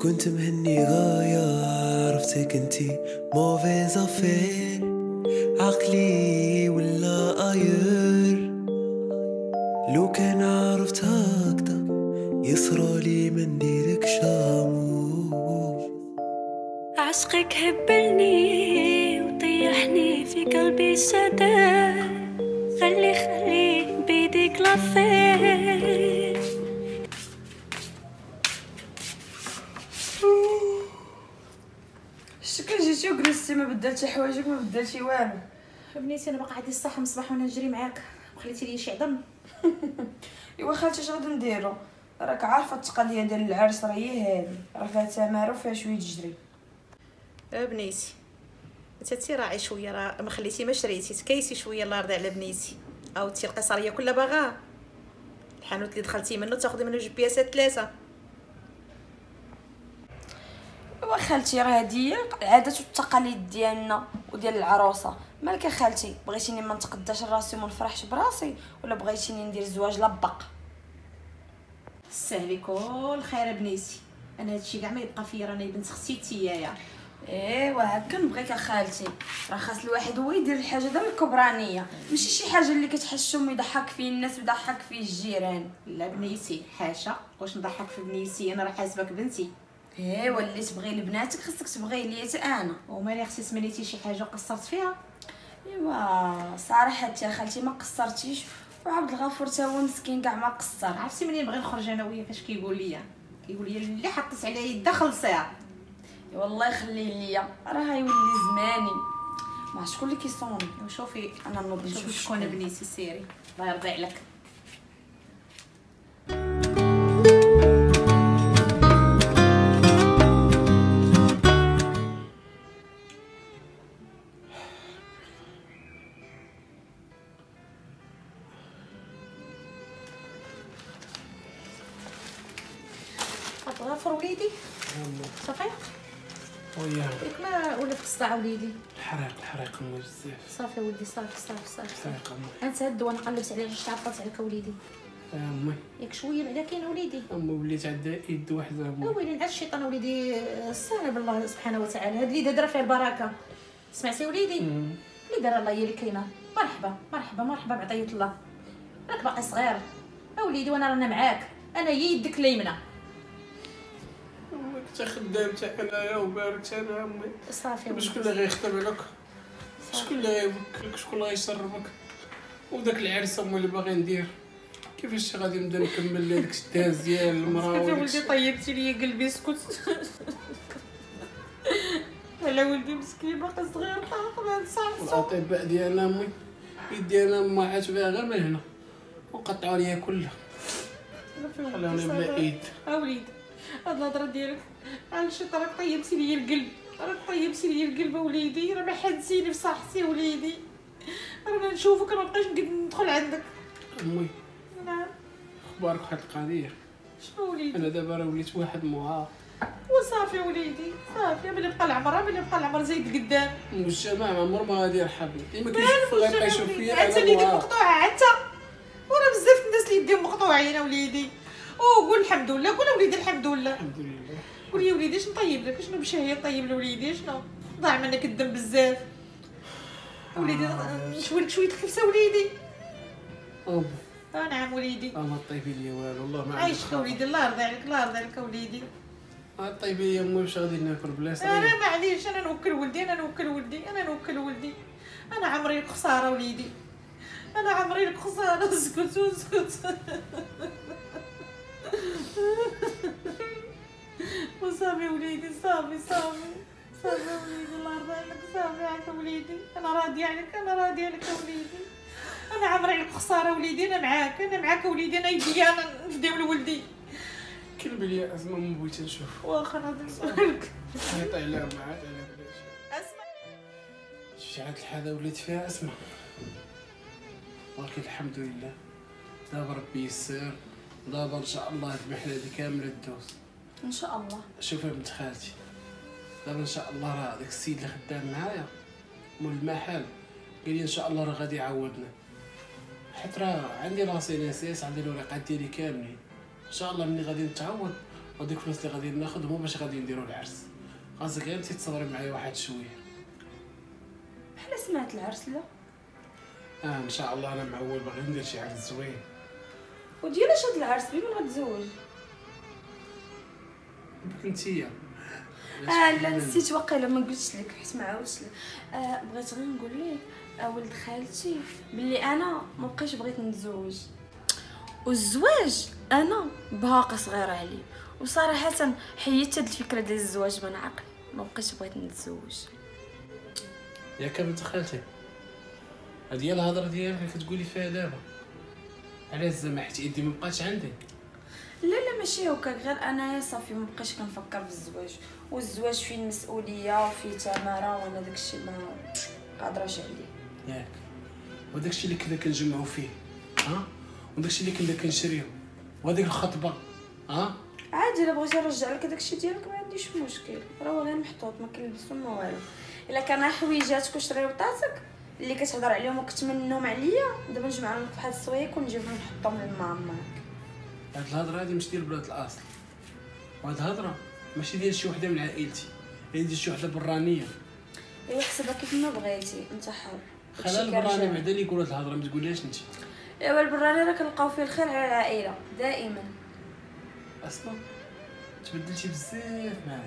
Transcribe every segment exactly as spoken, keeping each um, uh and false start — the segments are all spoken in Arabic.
كنت مهني غاية، عرفتك انتي موفيز افير، عقلي ولا قاير. لو كان عرفت هكدا يصرالي من ديرك شامور. عشقك هبلني وطيحني في قلبي شداد، خلي خلي بيدك لفيت. شكون جيتي وجلستي ما بدلتي حوايجك ما بدلتي والو؟ بنيتي انا باقا عندي الصحه من الصباح وانا نجري معاك وخليتي لي شي عظم. ايوا خالتي اش غادي نديرو؟ راك عارفه التقضيه ديال العرس راه هي هادي، راه فيها تماره وفيها شويه تجري. بنيتي انتي راعي شويه، راه ما خليتي ما شريتي تكيسي شويه الله يرضي على بنيتي. عاودتي القصريه كلها باغا الحانوت اللي دخلتي منه تاخذي منه جوج بياسات ثلاثه. ايوا خالتي راه هادي العادات والتقاليد ديالنا وديال العروسه. مالك خالتي، بغيتيني ما نتقداش راسي وما نفرحش براسي ولا بغيتيني ندير زواج لبق؟ سهلي كل خير بنيتي، انا هادشي كاع ما يبقى فيا، راني بنت اختي تيايا. ايوا هكا نبغيك خالتي، راه خاص الواحد هو يدير الحاجه ديال الكبرانيه، ماشي شي حاجه اللي كتحشم يضحك فيه الناس ويضحك فيه الجيران. لا بنيتي حاشا، واش نضحك في بنيتي؟ انا راه حاسبك بنتي. ايوا اللي تبغي لبناتك خاصك تبغي ليا حتى انا. ومالي اختي سميتي شي حاجه قصرت فيها؟ ايوا صراحه يا خالتي ما قصرتيش، وعبد الغفور تا هو مسكين كاع ما قصر. عرفتي منين نبغي نخرج انا وياه فاش كيقول لي كيقول لي اللي حطيت عليا يدا خلصيها. والله يخلي ليا، راه غيولي زماني. ما شكون اللي كيصوني؟ وشوفي انا نوض شوفي نشوف شكون بنيتي سيري الله يرضي عليك. غفر وليدي صافي وياه ياك ما ولا في الصداع وليدي؟ الحريق الحريق امي بزاف. صافي ولدي صافي صافي صافي الحريق امي. انت هاد الدواء نقلبت عليه غير عرفت عليك وليدي. اه امي ياك شويه بعدا كاين وليدي. امي وليت عندها يد واحده امي. ويلي نعس الشيطان وليدي، استهانه بالله سبحانه وتعالى. هاد اللي دار فيه البركه، سمعتي وليدي؟ اللي دار الله هي اللي كاينه. مرحبا مرحبا مرحبا بعطيه الله، راك باقي صغير اوليدي وانا رانا معاك، انا هي يدك اليمنى. كنت خدامتك انايا وباركت انا امي. صافي شكون اللي غيخدم لك؟ شكون اللي غيوكلك؟ شكون اللي غيشربك؟ وداك العرس امي اللي باغي ندير كيفاش غادي نبدا نكمل هذاك الداز ديال المراه؟ اسكت ولدي طيبتي لي قلبي اسكت. على ولدي مسكين باقي صغير طاق ما نصحصو. الاطباء ديالنا امي يدي انا ما عادش بها غير من هنا وقطعوا ليا كلها خلوني بلا ايد. اوليدي هاد الهضره ديالك علاش راك طيبتي لي القلب، راك طيبتي لي القلب وليدي، راه ما حدتيني في صحتي وليدي، رانا نشوفك ما بقاش نقد ندخل عندك. امي نعم اخبارك واحد القضيه؟ شنو وليدي؟ انا دابا راه وليت واحد معاق. وصافي وليدي صافي، ملي بقى العمر ملي بقى العمر زايد قدام. المجتمع ما عمر ما غادي يرحبني، ديما كيشوف غيبقى يشوف فيا انت اللي انا يدك معاق. مقطوعه انت، وراه بزاف الناس اللي يديهم مقطوعين وليدي. وقول الحمد لله، قول وليدي الحمد لله. الحمد لله. قول يا وليدي شنو طيب لك؟ شنو بشهيه طيب لوليدي؟ شنو ضاع منك الدم بزاف وليدي؟ نشوي لك شويه الكبسه وليدي. ام اه نعم وليدي. اه ما طيبي لي والو والله ما عايش عندك وليدي الله يرضي عليك الله يرضي عليك وليدي. اه طيبي لي امي واش غادي ناكل بلا صغير؟ انا معليش انا نوكل ولدي انا نوكل ولدي انا نوكل ولدي انا عمري لك خساره وليدي، انا عمري لك خساره. اسكت اسكت. وصافي وليدي صافي صافي صافي وليدي الله يرضى عليك صافي عافا وليدي، انا راضيه عليك انا راضيه عليك وليدي، انا عمري لك خساره وليدي، انا معاك انا معاك وليدي، انا يدي انا نفدي لولدي. كلب لي اسمع ما بغيت نشوف. واخا غادي نسولك. عيط عليها ما عاد على بلاش. اسمع شفتي عاد الحاله وليت فيها اسمع، ولكن الحمد لله دابا ربي يسر، دابا ان شاء الله هاد المحنه هادي كامله تدوز ان شاء الله. شوفي بنت خالتي دابا ان شاء الله راه داك السيد اللي خدام معايا مول المحل قال لي ان شاء الله راه غادي يعوضنا، حيت راه عندي راسي ناسيس، عندي الورقات ديالي كاملين، ان شاء الله ملي غادي نتعوض وديك الفلوس اللي غادي ناخذهم باش غادي نديرو العرس. خاصك غير انت تصبري معايا واحد شويه. بحال سمعت العرس لا. اه ان شاء الله انا معول باغي ندير شي عرس زوين. وديالاش هاد العرس بمن غتزوج؟ بك نتيا. اه لا نسيت واقيلا ما قلتش لك حيت ما عاودتش لك. آه بغيت غير نقول لك آه ولد خالتي بلي انا ما بقيتش بغيت نتزوج، والزواج انا باقا صغيره عليه، وصراحه حيدت هاد الفكره ديال الزواج من عقلي، ما بقيتش بغيت نتزوج. ياك بنت خالتي هادي هي الهضره ديالك اللي كتقولي فيها دابا؟ علاش زعما حيت يدي ما بقاتش عندي؟ لا لا ماشي هكاك، غير انايا صافي ما بقيتش كنفكر في الزواج، والزواج فيه المسؤوليه وفيه تماره، وانا داكشي ما قادراش عليه. ياك وداكشي اللي كنا كنجمعوا فيه ها، وداكشي اللي كنا كنشريو، وهاديك الخطبه ها. عادي الا بغيتي نرجع لك داكشي ديالك ما عنديش مشكل، راه هو غير محطوط ما كنلبسو ما والو. الا كان حويجاتك وشريوطاتك اللي كتهضر عليهم وكتمنهم عليا، دابا نجمعهم لك فواحد السويك ونجيبهم نحطهم لماماك. هاد الهضره هادي ماشي ديال بلاد الاصل، وهاد الهضره ماشي ديال شي وحده من عائلتي، هي ديال شي وحده برانيه. ايوا حسبها كيف ما بغيتي انت حر. خلال البراني بعدا اللي يقول هاد الهضره ما تقوليهاش انت. ايوا البراني راه كنلقاو فيه الخير على العائله دائما. اصلا تبدلتي بزاف معايا.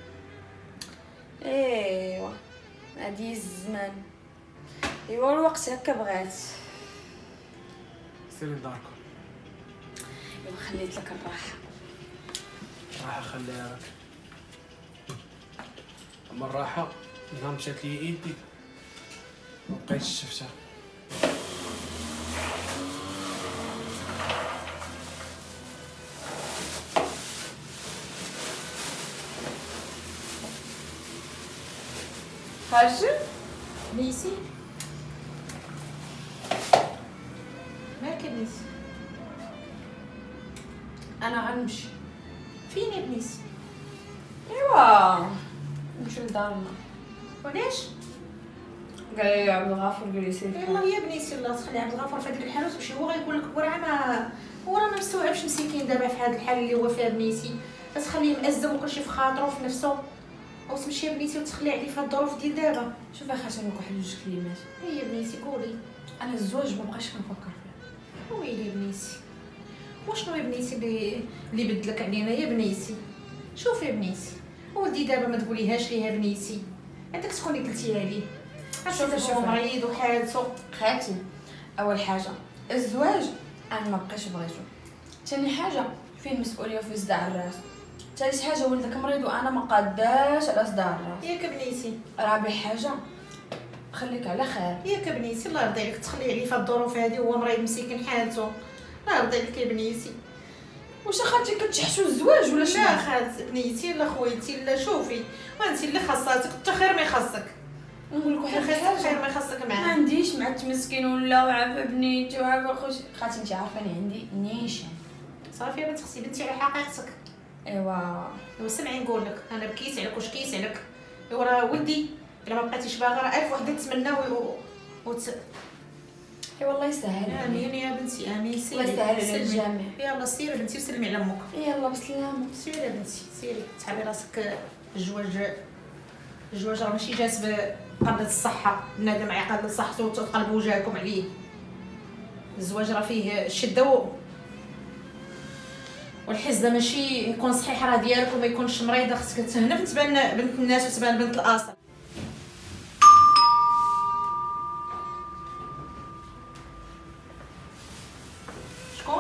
ايوا هادي الزمان، ايوا الوقت هكا بغات. سيري لداركم. ايوا خليت لك الراحه. راحه خليها لك. اما الراحه نهار مشات لي يدي مبقيتش شفتها. خارجه ميسي مالك يا بنيسي؟ انا غنمشي. فين يا بنيسي؟ ايوا نمشي لدارنا. وعلاش؟ قال لي عبد الغفور قال لي سير. يلاه يا بنيسي الله تخلي عبد الغفور في هذيك الحاله وتمشي، هو غيقول لك وراه ما هو راه ما مستوعبش مسكين دابا في هذا الحال اللي هو فيها بنيسي، تخليه مأزم وكلشي في خاطرو في نفسه، او تمشي يا بنيتي وتخلي عليه في هاد الظروف ديال دابا. شوفي خاصني نقول واحد جوج كلمات. هي بنيتي قولي. انا الزواج ما بقاش كنفكر فيه. ويلي بنيتي وشنو يا بنيتي اللي اللي بدلك علينا يا بنيتي؟ شوفي يا بنيتي ولدي دابا ما تقوليهاش ليها بنيتي، هذاك تكوني قلتيها ليه. شوفي شوفي شوفي مريض وحالته. خالتي اول حاجه الزواج انا ما بقيتش بغيتو، ثاني حاجه فيه المسؤوليه وفيه صداع الراس، ثالث حاجه ولدك مريض وانا ما قاداش على صداع الراس، ياك بنيتي. رابع حاجه خليك على خير. ياك بنيتي الله يرضي عليك تخلي عليه في الظروف هذه وهو مريض مسكين حالته، الله يرضي عليك يا بنيتي. واش خالتي كتحشوا الزواج ولا شنو؟ لا خالت بنيتي لا خويتي لا شوفي وانت اللي خاصاتك حتى خير ما يخصك. نقول لك واحد خير الحاجه خير ما يخصك ما معاه. عنديش مع التمسكين ولا وعافا بنيتي وعافا خوتي. خالتي انت عارفاني عندي نيشان. صافي يا بنت خصي بنتي على حقيقتك. ايوا ايوا سمعي نقول لك انا بكيت عليك وشكيت عليك. ايوا راه ولدي الا ما بقيتيش باغا راه الف وحده تمناو وت... اي والله يسهل. امين يا بنتي امين. سيري الله يسهل على سلمي. الجميع. يلا سيري بنتي وسلمي على امك. يلا بسلامه. سيري يا بنتي سيري تحبي راسك. الزواج الزواج راه ماشي جالس بقلة الصحة، بنادم يقلل صحته وتقلبوا وجهكم عليه. الزواج راه فيه الشدة و... والحزة ماشي يكون صحيح راه ديالك وما يكونش مريضة. خصك تهنا تبان بنت الناس وتبان بنت الأصل. شكون؟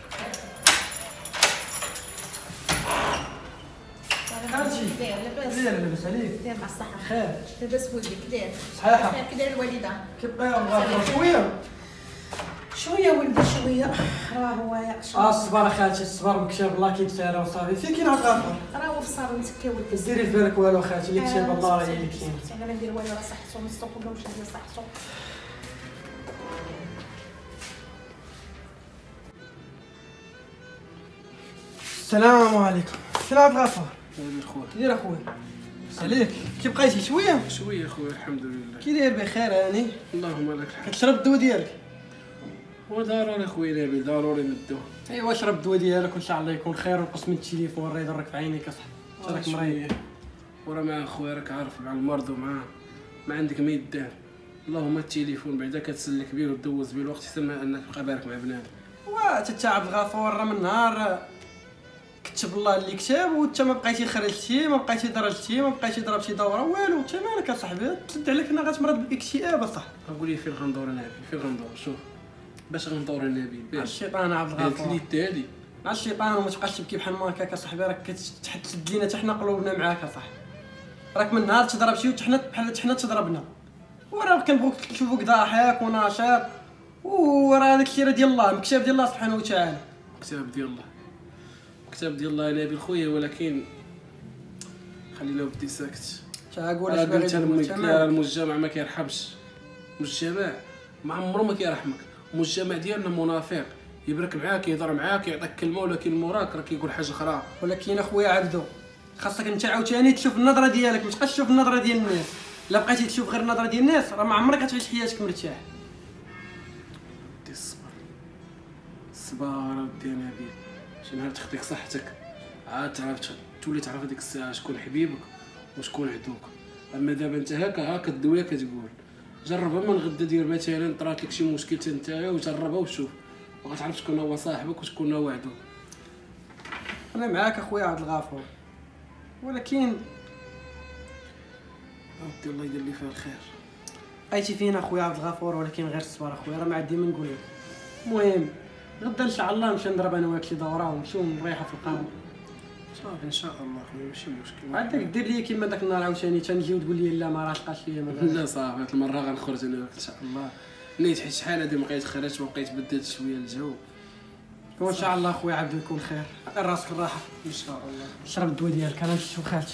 داير لاباس؟ داير لاباس عليك؟ داير مع الصحة. خير لاباس ولدك داير؟ صحيحة. كي داير الوالدة؟ كيف بقى مغافر شوية؟ شوية ولدي شوية. راه هو اه الصبر خالتي الصبر مكتاب الله كيتسارى وصافي. فين كاين هاد الغافر؟ راه هو في الصالون متكا ولدي. ديري في بالك والو خالتي، اللي كتاب الله راه هي اللي كاين. انا ما ندير والو راه صحته مستوق ولا مش ندير صحته. السلام عليكم. فين هاد الغافر؟ هذا خويا. كي داير اخويا؟ عليك كي بقيتي شوية؟ شويه خويا الحمد لله. كي داير بخير هاني؟ اللهم لك الحمد. كتشرب الدواء ديالك؟ وضروري خويا نبيل ضروري ندوه. ايوا شرب الدواء ديالك وان شاء الله يكون خير ونقص من التليفون راه يضرك في عينيك اصاحبي. راك مريض وراه مع خويا راك عارف مع المرض ومع ما عندك ما يدار. اللهم التليفون بعدا كتسلك بيه وتدوز بيه الوقت حتى ما انك تبقى بارك مع بنادم. وتا عبد الغفور راه من نهار كتب الله اللي كتاب وانت ما بقيتي خرجتي ما بقيتي درجتي ما بقيتي ضربتي دوره والو. انت مالك اصاحبي تسد عليك انا غتمرض بالاكتئاب اصاحبي. قول لي فين غندور انا فين غندور شوف باش غندور انا بيه باش الشيطان عبد الغفور هاد اللي هادي مع الشيطان وما تبقاش تبكي بحال ما هكاك اصاحبي. راك كتحد لينا حتى حنا قلوبنا معاك اصاحبي. راك من نهار تضرب شي وحنا بحال حنا تضربنا وراه كنبغوك نشوفوك ضاحك وناشط وراه داكشي راه ديال الله مكتاب ديال الله سبحانه وتعالى. كتاب ديال الله كتاب ديال الله نبيل خويا ولكن خلينا ودي ساكت. تا قول اش اش باغي قلت تقول لك المجتمع ما كيرحمش. المجتمع ما عمره ما كيرحمك. المجتمع ديالنا منافق يبرك معاك يهضر معاك يعطيك كلمه ولكن موراك راه كيقول حاجه اخرى. ولكن اخويا عبدو خاصك انت عاوتاني تشوف النظره ديالك ما تبقاش تشوف النظره ديال الناس. الا بقيتي تشوف غير النظره ديال الناس راه ما عمرك غتعيش حياتك مرتاح. ودي الصبر الصبر ودي نبيل شي نهار تخديك صحتك عاد تعرف تولي تعرف هذيك الساعه شكون حبيبك وشكون عدوك. اما دابا انت هكا هكا الدويه كتقول جربها من غدا دير مثلا طرات لك شي مشكل حتى نتايا وجربها وشوف وغتعرف شكون هو صاحبك وشكون هو عدوك. انا معاك اخويا عبد الغفور ولكن ودي الله يدير لي فيها الخير. ايتي فينا اخويا عبد الغفور ولكن غير الصبر اخويا راه ما عندي ما نقول لك. المهم غدا ان شاء الله نمشي نضرب انا وياك شي دوره ونمشيو نريحوا في القهوه. صافي ان شاء الله خويا ماشي مشكل. عندك دير لي كيما داك النهار عاوتاني تنجي وتقول لي لا ما راش لقاش ليا ما لا صافي هاد المره غنخرج انا وياك ان شاء الله. نيت حيت شحال هادي ما بقيت خرجت وبقيت بدلت شويه الجو. وان شاء الله اخويا عبدو يكون خير. عطي راسك الراحه ان شاء الله. شرب الدواء ديالك انا نشوف خالتي.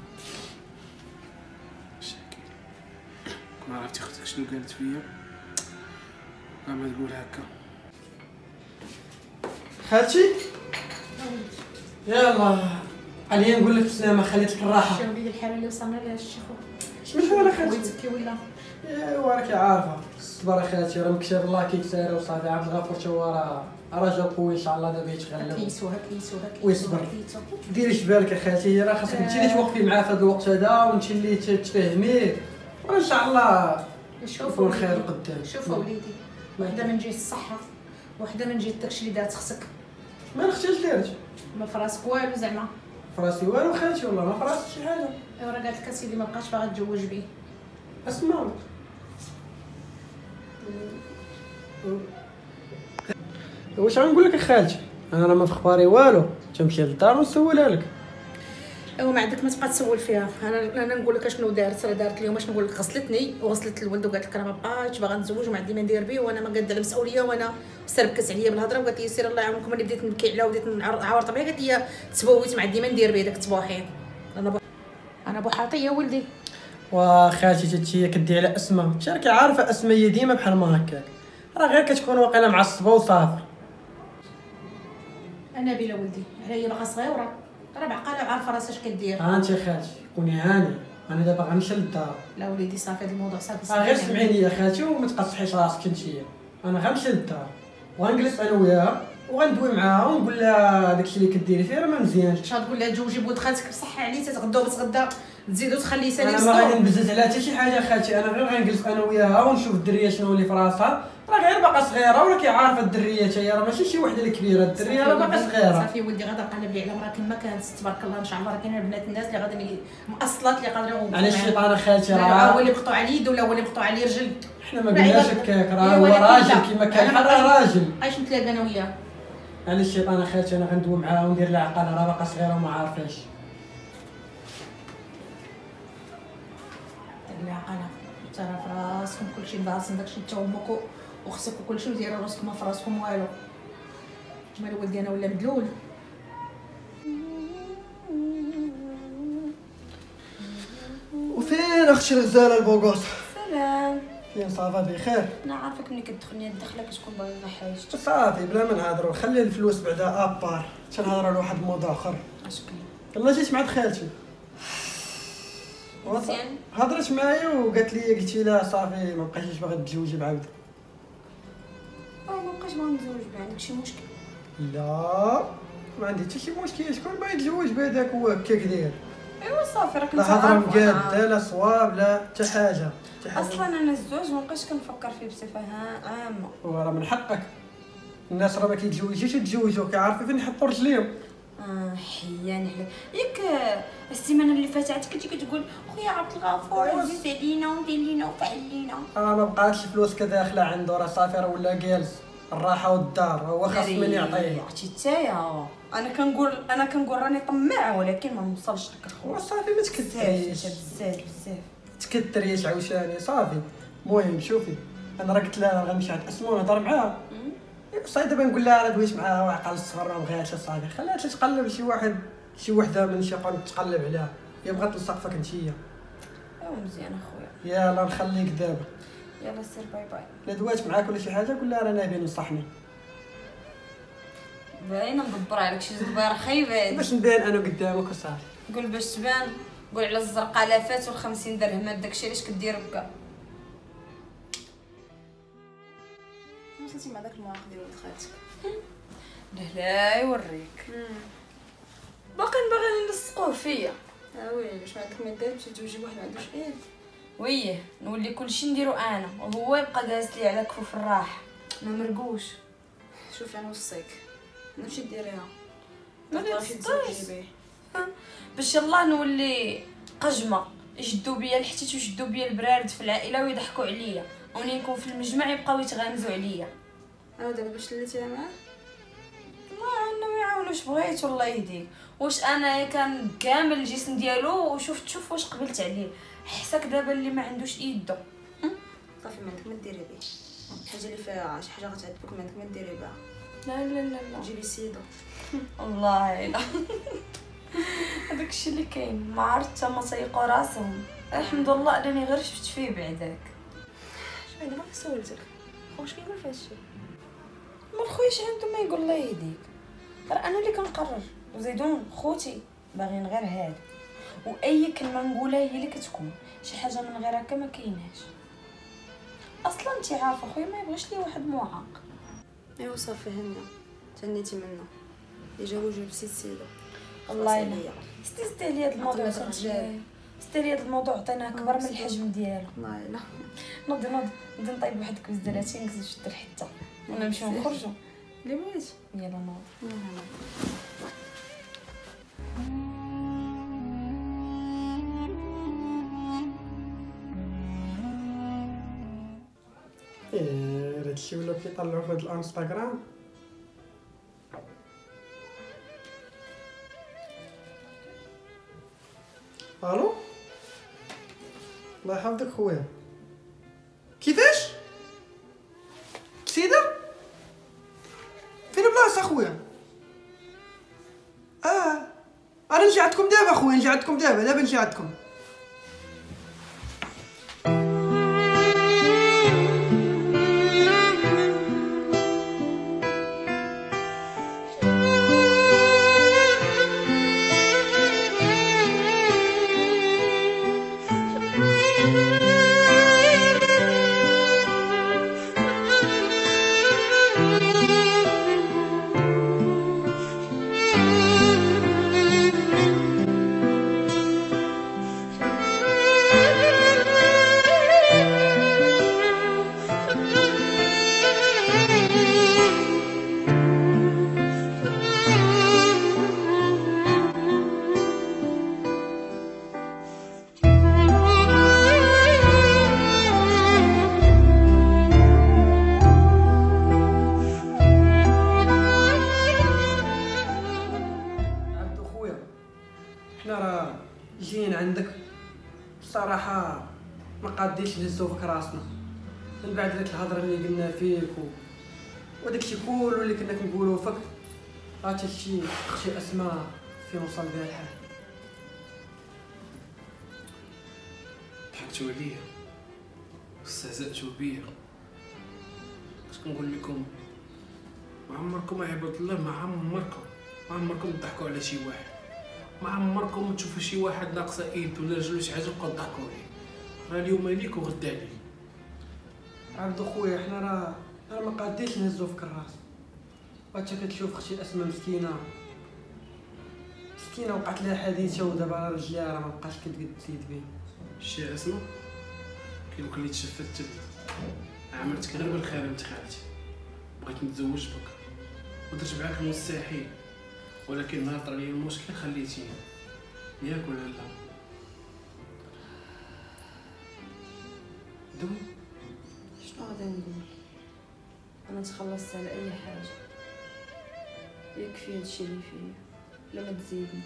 شاكي كون عرفتي اختك شنو قالت فيا كاع ما تقول هكا. خالتي يلا عليا نقول لك بسلامه خليت لك الراحه. شنو وليدي الحاله اللي وصلنا لها الشيخ شنو حالك خالتي؟ بغيتك ولا ايوا راكي عارفه الصبر خالتي راه مكتاب الله كيتسارى وصافي. عبد الغفور تا هو راه رجل قوي ان شاء الله دابا يتغلب كيسوها كيسوها ويصبر. ديري بالك اخاتي راه خاصك انت اللي توقفي معاه في هذا الوقت هذا وانت اللي تفهميه وان شاء الله شوف يكون خير قدام. شوف وليدي وحده من جهه الصحه وحده من جهه داكشي اللي دارت خصك. ما اختي دارت ما فراسك والو زعما. فراسي والو خالتي والله ما فراسك شي حاجه. ايوا راه قالت لك اسيدي ما بقاش باغا تزوج بيه. اسمع واش غنقول لك اخالتي انا راه ما في اخباري والو تمشي للدار ونسولها لك. ايوا ما عندك ما تبقى تسول فيها. انا انا نقول لك اشنو دارت. راه دارت اليوم اش نقول لك غسلتني وغسلت الولد وقالت لك انا ما بقاش باغا نتزوج وما عندي ما ندير به وانا ما قاد على مسؤوليه وانا سربكت عليا بالهضره وقالت لي سير الله يعاونكم. ملي بديت نبكي عليها وبديت نعاور طبيعي قالت لي تبويت ما عندي ما ندير به داك التبوحين. انا بو... انا بوحاطيه ولدي. وخالتي تتي كدي على اسماء انت راكي عارفه اسماء هي ديما بحال ما هكاك راه غير كتكون واقيلا معصبه وصافي. انا بلا ولدي على هي باقا صغيره راه بعقاله وعارفه راسها اش كدير. ها انت خالتي كوني هاني انا دابا غنمشي للدار. لا وليدي صافي هذا الموضوع صافي. اه غير سمعيني يا خالتي وما تقصحيش راسك انتيا. انا غنمشي للدار وغنجلس انا وياها وغندوي معاها ونقول لها داكشي اللي كديري فيه راه ما مزيانش. اش غتقول لها تزوجي بولد خالتك بصحه عليه تتغداو بتغدا تزيدو تخلي سالي انا ما غادي نبزز عليها حتى شي حاجه خالتي. انا غير غنجلس انا وياها ونشوف الدريه شنو اللي في راسها. راه غير باقا صغيره وراكي عارفه الدريه حتى هي راه ماشي شي وحده اللي كبيره. الدريه راه باقا صغيره. صافي ولدي غادا قلب لي على مرا كما كانت تبارك الله ان شاء الله. راه كاينين بنات الناس اللي غادي مأصلات اللي قادرين على الشيطان خالتي راه راه هو اللي مقطوع على اليد ولا هو اللي مقطوع على رجل. حنا ما قلناش هكاك راه هو راجل كيما كان راه راجل. عايش نتلاقى انا وياه. على الشيطان خالتي انا غندوي معاها وندير لها عقاله راه باقا صغيره وما عارفاش. لا انا ترى في راسكم كلشي باصن داكشي انت وامك وخصك وكلشي وديروا راسكم ما في راسكم والو. مال ولدي انا ولا مدلول. وفين اختي الغزاله البوغوط؟ سلام. فين صافا بخير؟ انا عارفك ملي كتدخلني الدخله كتكون باغي لنا حاجه. صافي بلا ما نهضروا خلي الفلوس بعدا ابار تنهضروا لواحد الموضوع اخر. اش كاين؟ يلا جيت مع خالتي مزيان. هضرت معايا وقالت لي قلتي لها صافي ما بقيتيش باغا تتزوجي بعبد. ما بقاش بغا نتزوج بها، عندك شي مشكل؟ لا ما عندي حتى شي مشكل، شكون بغا يتزوج بهذاك هو هكاك داير؟ ايوا صافي راك انت لا هضره عارف أنا. مقاده لا صواب لا حتى حاجه حتى حاجه. اصلا انا الزواج ما بقاش كنفكر فيه بصفه ها- عامه. وراه من حقك، الناس راه ما كيتزوجوش يتزوجوا كيعرفوا فين يحطوا رجليهم. اه حياني عليك. ياك السيمانه اللي فاتت كنتي كتقول خويا عبد الغفور عزيز علينا ودير لينا وفعل لينا. راه ما بقاتش الفلوس كداخله عنده، راه صافي راه ولا جالس الراحه والدار، هو خاص من يعطيه. اختي تايا انا كنقول انا كنقول راني طماع ولكن ما نوصلش لك هو الخوف. صافي ما تكثريش بزاف بزاف تكثريش عاوشاني صافي. المهم شوفي انا راه قلت لها انا غنمشي عند اسماء ونهضر معاها، صاي دابا نقول لها راه دويت معاها وعقل الصغر ما بغاتش صافي، خليها تتقلب شي واحد شي وحده من شي قرن تقلب عليها، هي بغات تلصقفك انتيا. ايوا مزيان اخويا. يلا نخليك دابا، يلا سير باي باي. الا دوات معاك ولا شي حاجه قول لها راه نبي نصحني باينه مدبر عليك شي زبير خايبه. باش نبان انا قدامك وصافي. قول باش تبان، قول على الزرقاء لافات والخمسين درهم داكشي علاش كدير هكا. وصلتي مع داك المواقف ديال ولد خالتك؟ لا لا يوريك باقيين باغيين يلصقوه فيا. اه وي باش ما عندك ما دير باش تزوجي واحد ما عندوش ايد. ويه نولي كلشي نديرو انا وهو يبقى جالس لي على كفوف الراحه ما مرقوش. شوفي انا وصيك نمشي ديريها ما تقدري تستاش تزوجي بيه. باش يلاه نولي قجمه يشدوا بيا الحتيت ويشدوا بيا البرارد في العائله ويضحكوا عليا، وني نكون في المجمع يبقاو يتغامزوا عليا. اه دابا باش ليتيها معاه ما عندنا ما يعاونوش بغيت والله يهديك. واش انا كان كامل الجسم ديالو وشفت شوف واش قبلت عليه، حساك دابا اللي ما عندوش ايدو. صافي ما عندك ما ديري بيه، حاجه اللي فيها شي حاجه غتعذبك ما عندك ما ديري بها، لا لا لا لا جيبي سيدو. والله لا هذاك الشيء اللي كاين ما عرفت ما تيقوا راسهم. الحمد لله انني غير شفت فيه بعداك. شوفي انا ما سولتك واش كيقول في هادشي؟ ما الخويش عنده ما يقول الله يهديك، راه انا اللي كنقرر وزيدون خوتي باغيين غير هذا، واي كلمه نقولها هي اللي كتكون، شي حاجه من غير هكا ما كايناش. اصلا انت عارفه خويا ما يبغيش لي واحد معاق. ايوا صافي هنا تنيتي منه اللي جاو جاب سيد سيدو. والله الا استستهلي هذا الموضوع عطنا صافي، الرجال. استهلي هذا الموضوع عطيناه اكبر من الحجم ديالو. والله لا نوضي نوضي نبدا نطيب واحد الكوز دلاتي نكزو شد الحته ونمشيو نخرجوا. اللي بغيتي يلا نوضي. ايه هادشي ولاو كيطلعوا في هاد الانستغرام. الو الله يحفظك خويا، كيفاش سيدة فين بلاصه خويا؟ اه انا نجي عندكم دابا خويا، نجي عندكم دابا دابا نجي عندكم. حنا راه جايين عندك الصراحه ما قادينش نهزو فيك راسنا من بعد ديك الهضره اللي قلنا فيك و... وداك الشيء كله اللي كنا كنقولوا فيك، عرفتي شي شي اسماء في وصل بها الحال. ضحكتوا عليا واستهزأتوا بيا، اش كنقول لكم؟ ما عمركم عباد الله ما عمركم ما عمركم تضحكوا على شي واحد، ما عمركم تشوفوا شي واحد ناقصه ايد ولا رجل ولا شي حاجه وبقاو تضحكوا عليه. راه اليوم ليك وغدا عليه. عبدو خويا حنا راه انا ما قاديش نهزو في كراس. وانت كتشوف اختي اسماء مسكينه مسكينه وقعت لها حادثه ودابا رجليها راه ما بقاش كتقد تزيد بيه. شي اسمع كيقول لي تشفت عملتك غير بالخير بنت خالتي، بغيت نتزوج بك ودرت معاك المستحيل، ولكن نهار طرا لي المشكل خليتيني، ياك ولا لا؟ دوي شنو غادي نقول؟ انا تخلصت على اي حاجه، يكفي هادشي اللي فيا، لا ما تزيدني.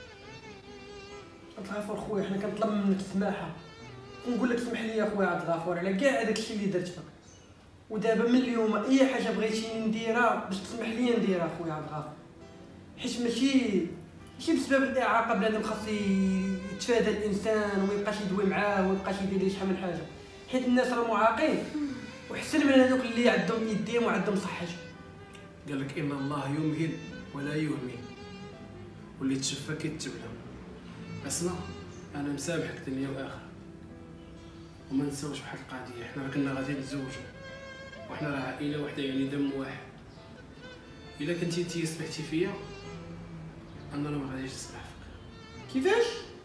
عبد الغفور خويا حنا كنطلب منك السماحه ونقول لك سمح لي يا خويا عبد الغفور على كاع هذاك الشيء اللي درت فيك، ودابا من اليوم اي حاجه بغيتيني نديرها باش تسمح لي نديرها خويا عبد الغفور، حيت ماشي ماشي بسبب الاعاقه بنادم خاص يتفادى الانسان وما يبقاش يدوي معاه وما يبقاش يدير ليه شحال من حاجه، حيت الناس راه معاقين وحسن من هذوك اللي عندهم يدين وعندهم صحتهم. قال لك ان الله يمهل ولا يهمل، واللي تشفى كيتبلى. اسمع انا مسامحك دنيا واخره، وما نساوش واحد القضيه، حنا راه كنا غادي نتزوجوا وحنا راه عائله وحده يعني دم واحد. الا كنتي انتي سمحتي فيا انا راه ما غاديش نسمح فيك. كيفاش؟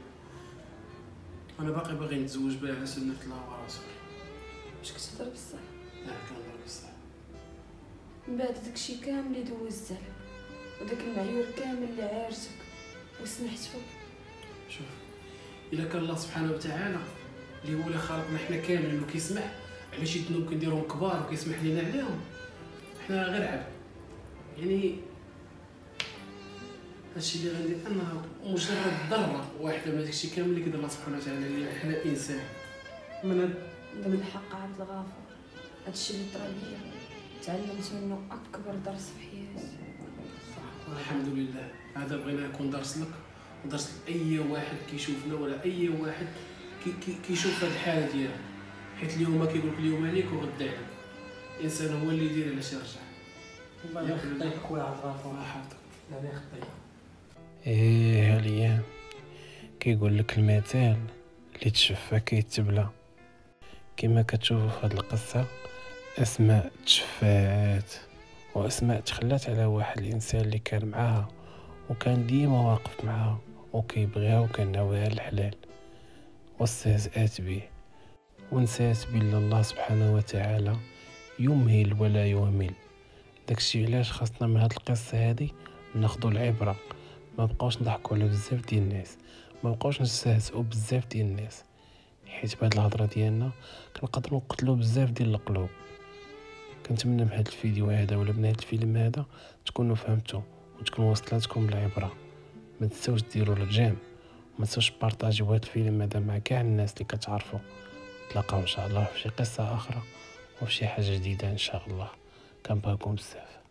انا باقي باغي نتزوج بها على سنه الله ورسوله. واش كتهضر بصح؟ لا كنهضر بصح. من بعد داكشي كامل اللي دوزت عليك وداك المعيور كامل اللي عايرتك وسمحت فيك، شوف الا كان الله سبحانه وتعالى اللي هو اللي خلقنا حنا كاملين وكيسمح على شي ذنوب كنديروهم كبار وكيسمح لينا عليهم، حنا غير عبد. يعني هادشي اللي غندير انها مجرد ذره واحده من داكشي كامل اللي كيدير الله سبحانه وتعالى لينا حنا انسان. من هاد من الحق عبد الغافور هادشي اللي طرا ليا تعلمت منه اكبر درس في حياتي. الحمد لله، هذا بغينا يكون درس لك ودرس لاي واحد كيشوفنا ولا اي واحد كي كي كيشوف هاد الحاله ديالك، حيت اليوم كيقول لك اليوم عليك وغدا عليك. الانسان هو اللي يدير علاش يرجع. الله يخطيك خويا عبد الغفور. الله يحفظك. الله يخطيك. ايه هاليام كيقول لك المثال اللي تشفى كيتبلى. كما كتشوفوا في هاد القصه اسماء تشفات، واسماء تخلات على واحد الانسان اللي كان معاها وكان ديما واقف معاها وكيبغيها وكان ناويها الحلال، واستهزأت به ونسات بلا الله سبحانه وتعالى يمهل ولا يهمل. داكشي علاش خاصنا من هاد القصه هادي ناخذوا العبره، ما بقاوش نضحكوا على بزاف ديال الناس، ما بقاوش نستهزئوا بزاف ديال الناس، حيت بهاد الهضره ديالنا كنقدروا نقتلوا بزاف ديال القلوب. كنتمنى من هاد الفيديو هذا ولا من هاد الفيلم هذا تكونوا فهمتوا وتكون وصلتكم العبره. ما تنساوش ديروا الجيم وما تنساوش بارطاجيو هاد الفيلم هذا مع كاع الناس اللي كتعرفوا. نتلاقاو ان شاء الله في شي قصه اخرى وفي شي حاجه جديده ان شاء الله. كنبغيكم بزاف.